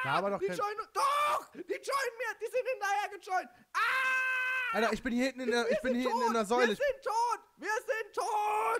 aber doch die joinen. Doch! Die joinen mir! Die sind hinterher gejoint! Alter, ich bin hier hinten in der Säule. Wir sind tot! Wir sind tot!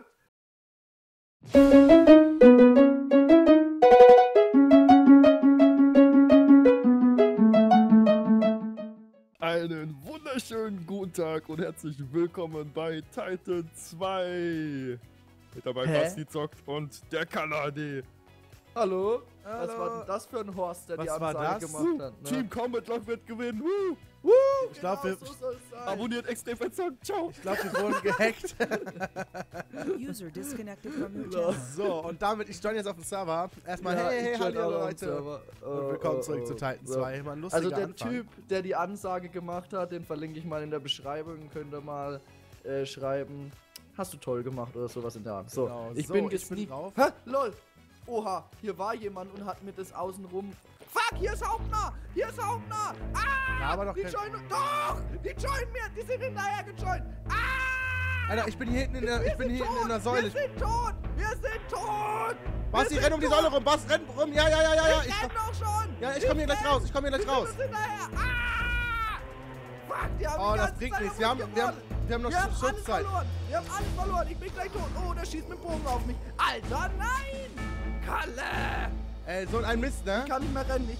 Einen wunderschönen guten Tag und herzlich willkommen bei Titan 2. Mit dabei Basti zockt und der Kanadi. Hallo? Was war denn das für ein Horst, der die Ansage gemacht hat? Ne? Team Combat Lock wird gewinnen. Ich glaube, so soll's sein. Abonniert extrem verzockt. Ciao. wir wurden gehackt. User disconnected from your channel. So, und damit, ich join jetzt auf den Server. Erstmal, hey, hallo Leute. Und willkommen zurück zu Titan 2. Mal ein lustiger Also der Anfang. Typ, der die Ansage gemacht hat, den verlinke ich mal in der Beschreibung. Könnt ihr mal schreiben. Hast du toll gemacht oder sowas in der Art. So, Genau. ich So, bin ich bin gesneakt. drauf. Hä? Lol. Oha, hier war jemand und hat mir das außenrum. Fuck, hier ist Hauptner! Hier ist Hauptner! Ja, aber doch Die kein... joinen. Doch! Die joinen mir! Die sind hinterher gejoint! Alter, ich bin hier hinten in der Säule. Wir sind tot! Wir sind tot! Basti, renn um die Säule rum. Basti, renn rum. Ja. Ich renn doch schon! Ja, ich komm hier gleich raus. Ich komm hier gleich raus. Die sind hinterher! Fuck, die haben Oh, die das ganze bringt Zeit nichts. auf Wir mich haben gewonnen. noch Wir haben alles Schutzzeit. verloren! Wir haben alles verloren! Ich bin gleich tot! Oh, der schießt mit dem Bogen auf mich! Alter, nein! Kalle! So ein Mist, ne? Ich kann nicht mehr rennen!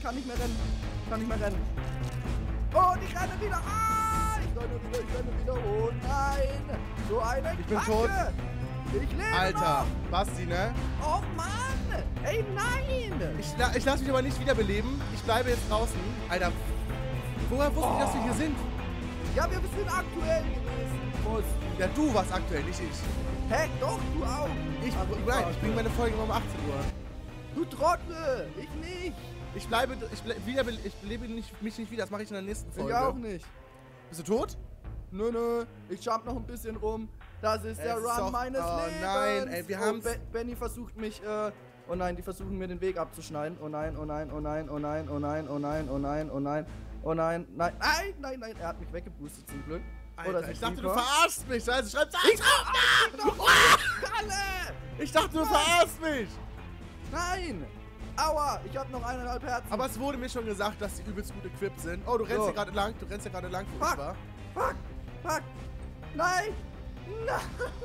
Oh, die rennen wieder! Ich renne wieder! Oh nein! So eine Ich bin Kacke. tot. Ich lebe Alter, Basti, ne? noch! Oh Mann! Ey, nein! Ich lass mich aber nicht wiederbeleben. Ich bleibe jetzt draußen. Alter, woher wussten die, dass wir hier sind? Ja, wir sind aktuell gewesen! Ja, du warst aktuell, nicht ich. Hä? Doch, du auch! Ich bringe meine Folge immer um 18 Uhr. Du Trottel! Ich nicht! Ich belebe mich nicht wieder. Das mache ich in der nächsten Folge. Ich auch nicht! Bist du tot? Nö, ich jump noch ein bisschen rum. Das ist der Es ist Run doch- meines oh Lebens. nein, ey, wir haben's. Benny versucht mich, oh nein, die versuchen mir den Weg abzuschneiden. Oh nein, oh nein, oh nein, oh nein, oh nein, oh nein, oh nein, oh nein, oh nein, nein, nein, er hat mich weggeboostet zum Glück. Alter, ich dachte, du verarschst mich. Also schreib's Kalle! Ich dachte, du verarschst mich. Nein! Aua, ich hab noch 1,5 Herzen. Aber es wurde mir schon gesagt, dass die übelst gut equipped sind. Oh, du rennst hier gerade lang. Wo ich Fuck. war. Fuck! Nein! Nein!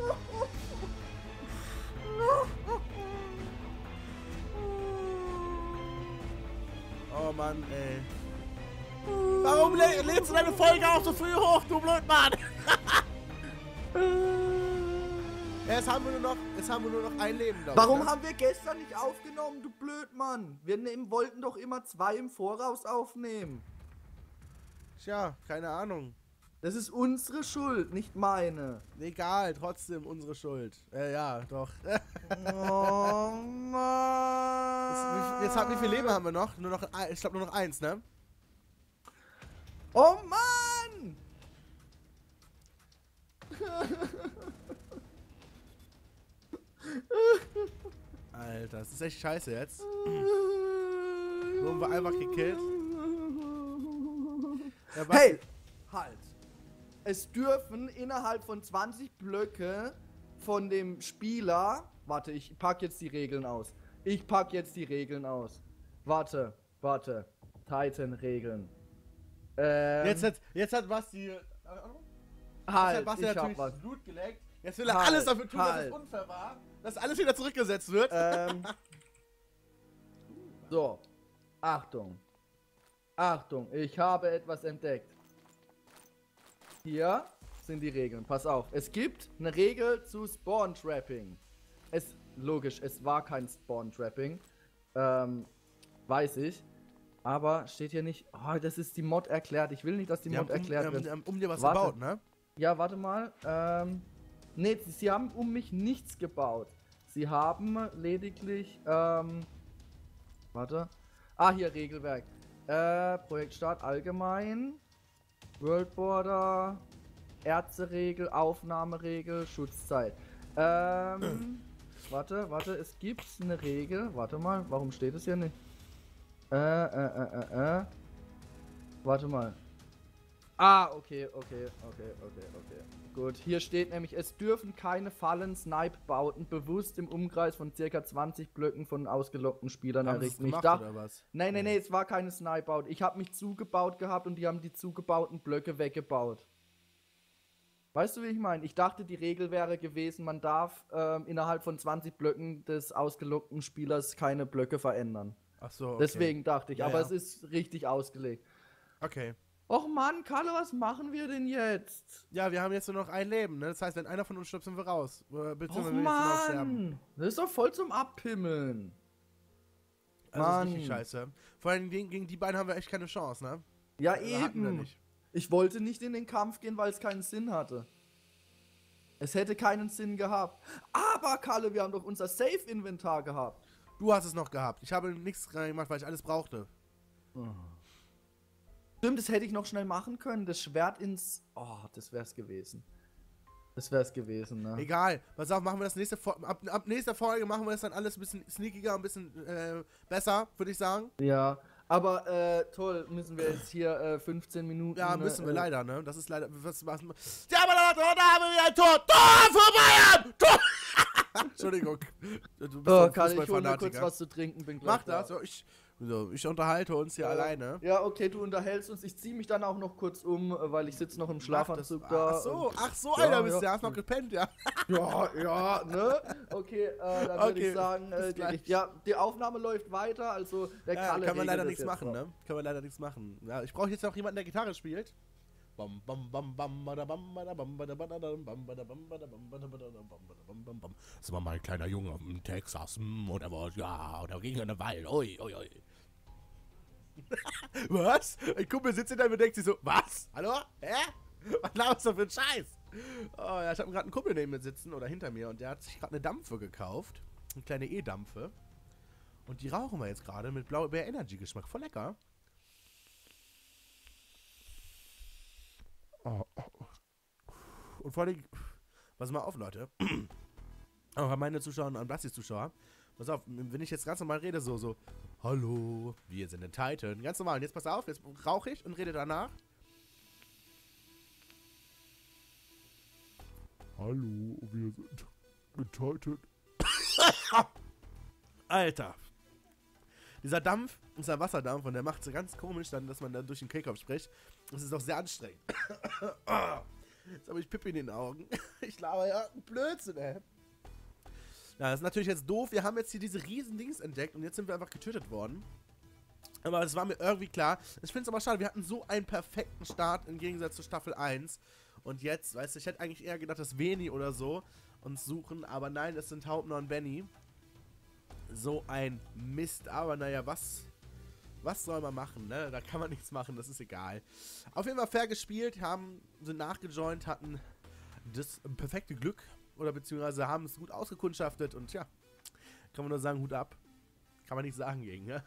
Oh Mann, ey. Warum lädst du deine Folge auch so früh hoch, du Blödmann? Ja, jetzt haben wir nur noch ein Leben, glaube ich. Warum ne? haben wir gestern nicht aufgenommen, du Blödmann? Wir wollten doch immer 2 im Voraus aufnehmen. Tja, keine Ahnung. Das ist unsere Schuld, nicht meine. Egal, trotzdem unsere Schuld. Ja, doch. Oh Mann. Wie viel Leben haben wir noch? Ich glaube nur noch 1, ne? Oh Mann! Alter, das ist echt scheiße jetzt. Wurden wir einfach gekillt. Ja, was? Hey! Halt! Es dürfen innerhalb von 20 Blöcke von dem Spieler... Warte, ich pack jetzt die Regeln aus. Warte. Titan-Regeln. Jetzt hat Basti... Halt, Basti ich hab natürlich was. das Blut geleckt. Jetzt will er Halt, alles dafür tun, dass halt. es unfair war. Dass alles wieder zurückgesetzt wird. So. Achtung, ich habe etwas entdeckt. Hier sind die Regeln. Pass auf. Es gibt eine Regel zu Spawn-Trapping. Logisch, es war kein Spawn-Trapping. Weiß ich. Aber steht hier nicht. Oh, das ist die Mod erklärt. Ich will nicht, dass die Mod erklärt wird. Um dir was Warte. gebaut, ne? Ja, warte mal. Nee, sie haben um mich nichts gebaut. Sie haben lediglich, warte. Ah, hier, Regelwerk. Projektstart allgemein. World Border. Ärzteregel, Aufnahmeregel, Schutzzeit. Warte, es gibt eine Regel. Warte mal, warum steht es hier nicht? Warte mal. Ah, okay. Gut, hier steht nämlich, es dürfen keine Fallen-Snipe-Bauten bewusst im Umkreis von ca. 20 Blöcken von ausgelockten Spielern Haben sie es errichten. Ich gemacht, dachte, oder was? nee, es war keine Snipe-Baut. Ich habe mich zugebaut gehabt und die haben die zugebauten Blöcke weggebaut. Weißt du, wie ich meine? Ich dachte, die Regel wäre gewesen, man darf innerhalb von 20 Blöcken des ausgelockten Spielers keine Blöcke verändern. Ach so, okay. Deswegen dachte ich, Ja, aber ja. es ist richtig ausgelegt. Okay. Och Mann, Kalle, was machen wir denn jetzt? Ja, wir haben jetzt nur noch ein Leben, ne? Das heißt, wenn einer von uns stirbt, sind wir raus. Beziehungsweise Och wir müssen auch sterben. Mann, das ist doch voll zum Abpimmeln. Also das ist richtig Mann. scheiße. Vor allem gegen die beiden haben wir echt keine Chance, ne? Ja, Hatten wir eben. nicht. Ich wollte nicht in den Kampf gehen, weil es keinen Sinn hatte. Es hätte keinen Sinn gehabt. Aber, Kalle, wir haben doch unser Safe-Inventar gehabt. Du hast es noch gehabt. Ich habe nichts reingemacht, weil ich alles brauchte. Stimmt, das hätte ich noch schnell machen können. Das Schwert ins... Oh, das wär's gewesen. Das wär's gewesen, ne? Egal. Pass auf, machen wir das nächste ab nächster Folge machen wir das dann alles ein bisschen sneakiger, ein bisschen besser, würde ich sagen. Ja, aber toll, müssen wir jetzt hier 15 Minuten... Ja, müssen wir leider, ne? Das ist leider... Ja, aber da haben wir wieder ein Tor! Tor für Bayern! Tor! Entschuldigung. Du bist doch ein Kalle, ich hol mir kurz Fußballfanatiker. was zu trinken, bin gleich Mach das. da. Ich unterhalte uns hier alleine. Ja, okay, du unterhältst uns. Ich zieh mich dann auch noch kurz um, weil ich sitze noch im Schlafanzug da. Ach so, Ja, Alter, bist du. ja. Hast noch gepennt, ja. Ja, ne? Okay, dann würde Okay, ich sagen, bis gleich. die Aufnahme läuft weiter, also der Ja, Kalle kann man regelt leider das nichts jetzt machen, noch. ne? Kann man leider nichts machen. Ja, ich brauche jetzt noch jemanden, der Gitarre spielt. Bam, bam, bam, bam, bada, bam, bada, bam, bada, bada, bam, bada, bam, bada, bam, bada, bada, bam, bam, bam. Das war mal ein kleiner Junge in Texas, und er war, ja, und er ging in den Wald, ui, ui, ui. Was? Ein Kumpel sitzt hinter mir und denkt sich so, was? Hallo? Hä? Was laberst du für ein Scheiß? Oh ja, ich habe gerade einen Kumpel neben mir sitzen oder hinter mir und der hat sich gerade eine Dampfe gekauft. Eine kleine E-Dampfe. Und die rauchen wir jetzt gerade mit Blaubeer Energy Geschmack. Voll lecker. Oh, oh. Und vor allem, pass mal auf, Leute. Auch an meine Zuschauer und an Blassis Zuschauer. Pass auf, wenn ich jetzt ganz normal rede, so, hallo, wir sind in Titan. Ganz normal. Und jetzt pass auf, jetzt rauche ich und rede danach. Hallo, wir sind in Titan. Alter. Dieser Dampf, dieser Wasserdampf, und der macht so ganz komisch dann, dass man dann durch den Kehlkopf spricht. Das ist auch sehr anstrengend. Jetzt habe ich Pippi in den Augen. Ich laber ja Blödsinn, ey. Ja, das ist natürlich jetzt doof. Wir haben jetzt hier diese riesen Dings entdeckt und jetzt sind wir einfach getötet worden. Aber das war mir irgendwie klar. Ich finde es aber schade, wir hatten so einen perfekten Start im Gegensatz zu Staffel 1. Und jetzt, weißt du, ich hätte eigentlich eher gedacht, dass Veni oder so uns suchen, aber nein, es sind Hauptner und Benny. So ein Mist, aber naja, was soll man machen, ne? Da kann man nichts machen, das ist egal. Auf jeden Fall fair gespielt, sind nachgejoint, hatten das perfekte Glück oder beziehungsweise haben es gut ausgekundschaftet und ja, kann man nur sagen, Hut ab. Kann man nichts sagen gegen, ne?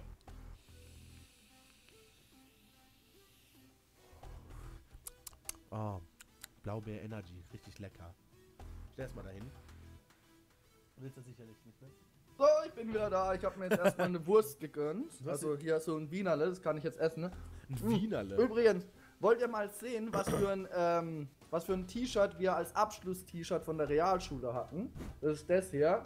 Oh, Blaubeer Energy, richtig lecker. Stell es mal dahin. Du willst das sicherlich nicht, ne? So, ich bin wieder da. Ich habe mir jetzt erstmal eine Wurst gegönnt. Also hier so ein Wienerle, das kann ich jetzt essen, ne? Ein Wienerle. Übrigens, wollt ihr mal sehen, was für ein T-Shirt wir als Abschluss-T-Shirt von der Realschule hatten? Das ist das hier.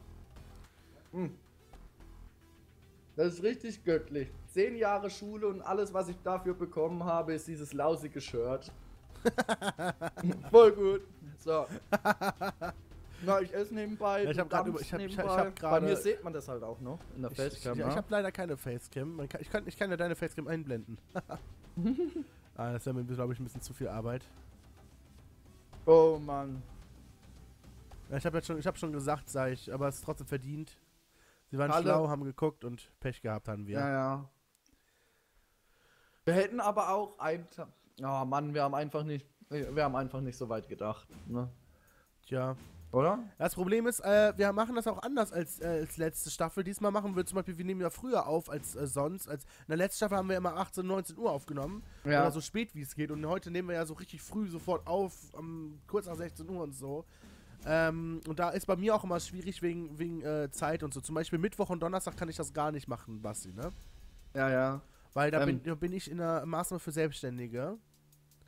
Das ist richtig göttlich. 10 Jahre Schule und alles, was ich dafür bekommen habe, ist dieses lausige Shirt. Voll gut. So. Na, ich esse nebenbei. Ja, ich hab du grad dampfst ich hab nebenbei. grad- Bei mir sieht man das halt auch noch in der Facecam. Ich habe leider keine Facecam. Ich kann ja deine Facecam einblenden. Das wäre mir, glaube ich, ein bisschen zu viel Arbeit. Oh Mann. Ja, ich habe schon gesagt, sag ich, aber es ist trotzdem verdient. Sie waren Alle- schlau, haben geguckt und Pech gehabt haben wir. Ja, ja. Wir hätten aber auch Oh Mann, wir haben einfach nicht so weit gedacht, ne? Tja. Oder? Das Problem ist, wir machen das auch anders als letzte Staffel. Diesmal machen wir zum Beispiel, wir nehmen ja früher auf als sonst. In der letzten Staffel haben wir immer 18, 19 Uhr aufgenommen. Ja. Oder so spät wie es geht. Und heute nehmen wir ja so richtig früh sofort auf, kurz nach 16 Uhr und so. Und da ist bei mir auch immer schwierig wegen Zeit und so. Zum Beispiel Mittwoch und Donnerstag kann ich das gar nicht machen, Basti, ne? Ja, ja. Weil da bin ich in der Maßnahme für Selbstständige.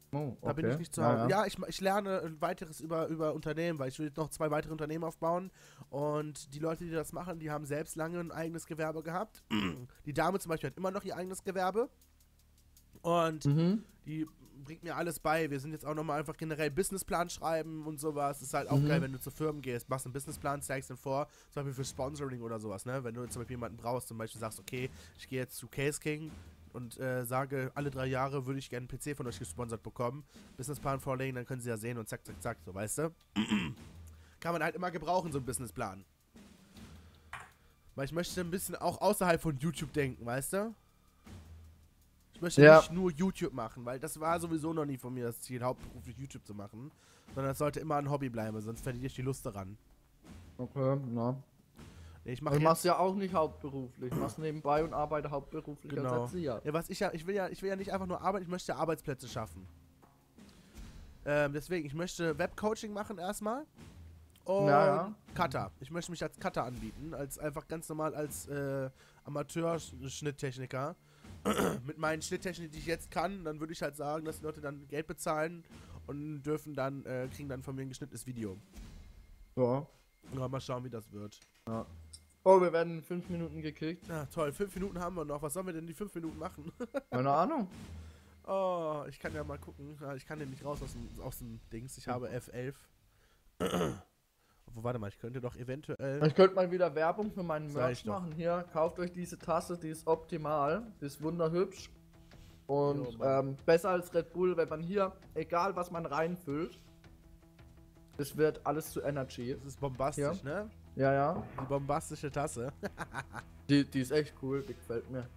Oh, Da bin ich nicht zu Hause. Ja, ich lerne ein weiteres über Unternehmen, weil ich will noch 2 weitere Unternehmen aufbauen. Und die Leute, die das machen, die haben selbst lange ein eigenes Gewerbe gehabt. Die Dame zum Beispiel hat immer noch ihr eigenes Gewerbe. Und die bringt mir alles bei. Wir sind jetzt auch nochmal einfach generell Businessplan schreiben und sowas. Das ist halt auch geil, wenn du zu Firmen gehst, machst einen Businessplan, zeigst den vor, zum Beispiel für Sponsoring oder sowas, ne? Wenn du zum Beispiel jemanden brauchst, zum Beispiel sagst, okay, ich gehe jetzt zu Case King und sage, alle 3 Jahre würde ich gerne einen PC von euch gesponsert bekommen. Businessplan vorlegen, dann können sie ja sehen und zack, zack, zack, so, weißt du? Kann man halt immer gebrauchen, so einen Businessplan. Weil ich möchte ein bisschen auch außerhalb von YouTube denken, weißt du? Ich möchte nicht nur YouTube machen, weil das war sowieso noch nie von mir das Ziel, hauptberuflich YouTube zu machen. Sondern das sollte immer ein Hobby bleiben, sonst verliere ich die Lust daran. Okay, na. Nee, ich Du machst ja auch nicht hauptberuflich, machst nebenbei und arbeite hauptberuflich als Erzieher. Ja, ich will ja nicht einfach nur arbeiten, ich möchte Arbeitsplätze schaffen. Deswegen, ich möchte Webcoaching machen erstmal. Und Cutter. Ich möchte mich als Cutter anbieten, einfach ganz normal als Amateur-Schnitttechniker. Mit meinen Schnitttechniken, die ich jetzt kann, dann würde ich halt sagen, dass die Leute dann Geld bezahlen und kriegen dann von mir ein geschnittenes Video. Ja. Ja, mal schauen, wie das wird. Ja. Oh, wir werden in 5 Minuten gekickt. Ja, toll. 5 Minuten haben wir noch. Was sollen wir denn die 5 Minuten machen? Keine Ahnung. Oh, ich kann ja mal gucken. Ja, ich kann ja nicht raus aus dem Dings. Ich habe F11. Obwohl, warte mal, ich könnte doch eventuell... Ich könnte mal wieder Werbung für meinen Merch machen. Hier, kauft euch diese Tasse, die ist optimal. Die ist wunderhübsch. Und besser als Red Bull, wenn man hier, egal was man reinfüllt, es wird alles zu Energy. Das ist bombastisch, ne? Ja, ja. Die bombastische Tasse. Die ist echt cool, die gefällt mir.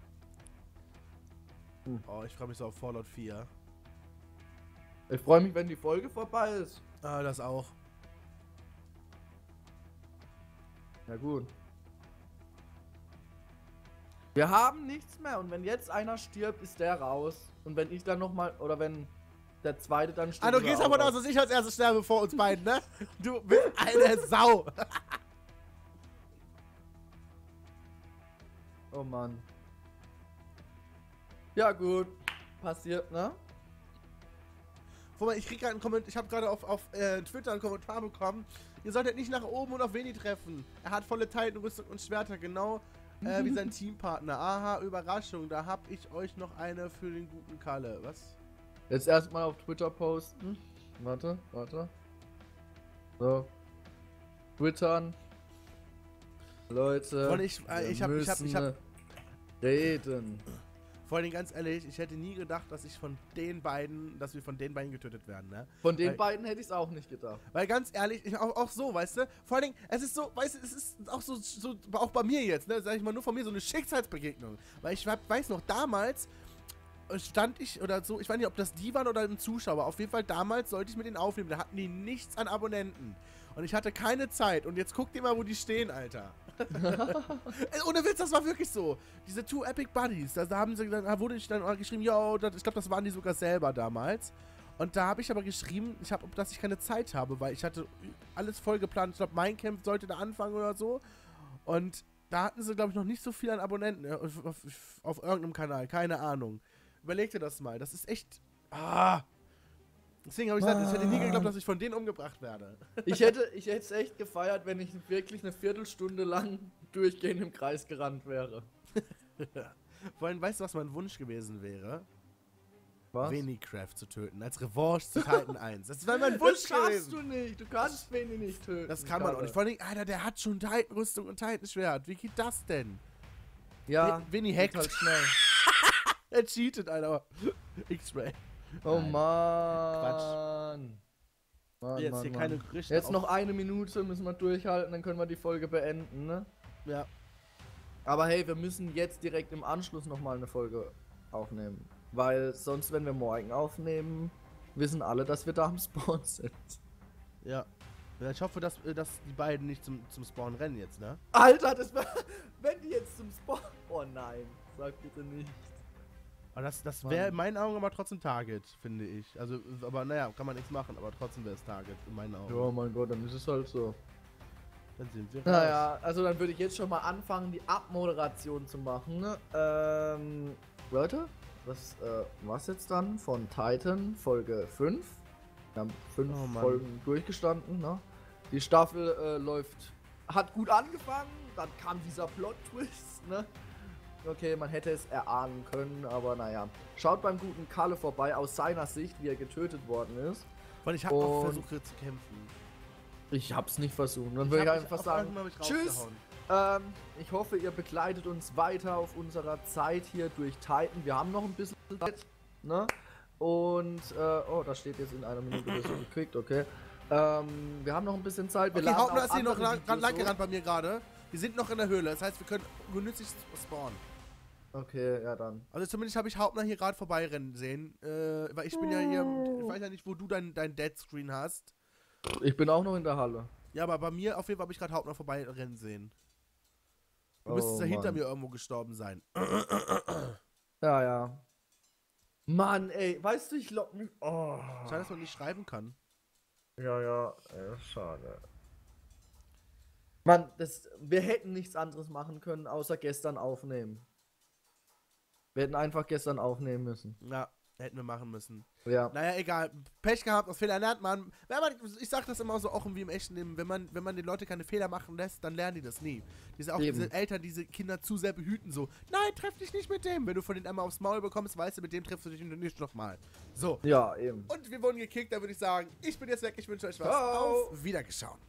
Oh, ich freue mich so auf Fallout 4. Ich freue mich, wenn die Folge vorbei ist. Ah, das auch. Ja gut. Wir haben nichts mehr und wenn jetzt einer stirbt, ist der raus. Und wenn ich dann nochmal, oder wenn der zweite dann stirbt. Ah, du gehst davon aus, dass ich als erstes sterbe vor uns beiden, ne? Du bist eine Sau. Oh Mann. Ja gut. Passiert, ne? Guck mal, ich krieg gerade einen Kommentar, ich habe gerade auf Twitter einen Kommentar bekommen. Ihr solltet nicht nach oben und auf Veni treffen. Er hat volle Titanrüstung und Schwerter, genau wie sein Teampartner. Aha, Überraschung, da hab ich euch noch eine für den guten Kalle. Was? Jetzt erstmal auf Twitter posten. Warte. So. Twittern. Leute. Und ich hab reden. Vor allem ganz ehrlich, ich hätte nie gedacht, dass wir von den beiden getötet werden, ne? Von den beiden hätte ich es auch nicht gedacht. Weil ganz ehrlich, auch so, weißt du, vor allem, es ist so, weißt du, es ist auch so auch bei mir jetzt, ne, sag ich mal, nur von mir so eine Schicksalsbegegnung. Weil ich weiß noch, damals stand ich oder so, ich weiß nicht, ob das die waren oder ein Zuschauer, auf jeden Fall damals sollte ich mit denen aufnehmen, da hatten die nichts an Abonnenten. Und ich hatte keine Zeit und jetzt guck dir mal, wo die stehen, Alter. Ohne Witz, das war wirklich so. Diese Two Epic Buddies, da wurde ich dann geschrieben, yo, ich glaube, das waren die sogar selber damals. Und da habe ich aber geschrieben, dass ich keine Zeit habe, weil ich hatte alles voll geplant. Ich glaube, mein Camp sollte da anfangen oder so. Und da hatten sie, glaube ich, noch nicht so viel an Abonnenten auf irgendeinem Kanal, keine Ahnung. Überleg dir das mal, das ist echt... Deswegen habe ich gesagt, ich hätte nie geglaubt, dass ich von denen umgebracht werde. Ich hätte es echt gefeiert, wenn ich wirklich eine Viertelstunde lang durchgehend im Kreis gerannt wäre. Vor allem, weißt du, was mein Wunsch gewesen wäre? Was? Venicraft zu töten, als Revanche zu Titan 1. Das wäre mein Wunsch gewesen. Das schaffst du nicht, du kannst Veni nicht töten. Das kann man auch nicht. Vor allem, Alter, der hat schon Titan-Rüstung und Titan-Schwert. Wie geht das denn? Ja, Veni hackt. halt schnell. Er cheatet, Alter. X-Ray. Oh Nein. Mann. Mann, Jetzt Mann, hier Mann. keine Gerüchte. Jetzt noch 1 Minute müssen wir durchhalten, dann können wir die Folge beenden, ne? Ja. Aber hey, wir müssen jetzt direkt im Anschluss nochmal eine Folge aufnehmen. Weil sonst, wenn wir morgen aufnehmen, wissen alle, dass wir da am Spawn sind. Ja. Ja, ich hoffe, dass die beiden nicht zum Spawn rennen jetzt, ne? Alter, wenn die jetzt zum Spawn... Oh nein, sag bitte nicht. Aber das wäre in meinen Augen aber trotzdem Target, finde ich. Also, aber naja, kann man nichts machen, aber trotzdem wäre es Target in meinen Augen. Ja, mein Gott, dann ist es halt so. Dann sind wir raus. Naja, also dann würde ich jetzt schon mal anfangen, die Abmoderation zu machen. Ne? Leute, das war's jetzt dann von Titan Folge 5. Wir haben 5 Oh Mann. Folgen durchgestanden, ne? Die Staffel hat gut angefangen, dann kam dieser Plot-Twist, ne? Okay, man hätte es erahnen können, aber naja. Schaut beim guten Kalle vorbei, aus seiner Sicht, wie er getötet worden ist. Weil ich habe auch Und- versucht hier zu kämpfen. Ich hab's nicht versucht. Dann würde ich hab mich einfach auf sagen, irgendwann hab ich tschüss. rausgehauen. Ich hoffe, ihr begleitet uns weiter auf unserer Zeit hier durch Titan. Wir haben noch ein bisschen Zeit, ne? Und, oh, das steht jetzt in einer Minute, das ist gekriegt, okay. Wir haben noch ein bisschen Zeit. Wir Okay, laden Hauptmann auch ist hier noch andere lang Videos hoch. gerannt bei mir gerade. Die sind noch in der Höhle, das heißt, wir können genüsslich spawnen. Okay, ja dann. Also zumindest habe ich Hauptmann hier gerade vorbeirennen sehen. Weil ich bin ja hier, ich weiß ja nicht, wo du dein Dead-Screen hast. Ich bin auch noch in der Halle. Ja, aber bei mir auf jeden Fall habe ich gerade Hauptmann vorbeirennen sehen. Du müsstest Oh, ja hinter Mann. mir irgendwo gestorben sein. Ja, ja. Mann, ey, weißt du, ich lock mich. Oh. Schade, dass man nicht schreiben kann. Ja, schade. Mann, wir hätten nichts anderes machen können, außer gestern aufnehmen. Wir hätten einfach gestern aufnehmen müssen. Ja, hätten wir machen müssen. Ja. Naja, egal. Pech gehabt, aus Fehlern lernt man. Ich sag das immer so, auch wie im echten Leben, wenn man den Leute keine Fehler machen lässt, dann lernen die das nie. Auch Eben. diese Eltern, diese Kinder zu sehr behüten, so, nein, treff dich nicht mit dem. Wenn du von denen einmal aufs Maul bekommst, weißt du, mit dem triffst du dich nicht nochmal. So. Ja, eben. Und wir wurden gekickt, da würde ich sagen, ich bin jetzt weg, ich wünsche euch was. Ciao. Auf Wiedergeschauen.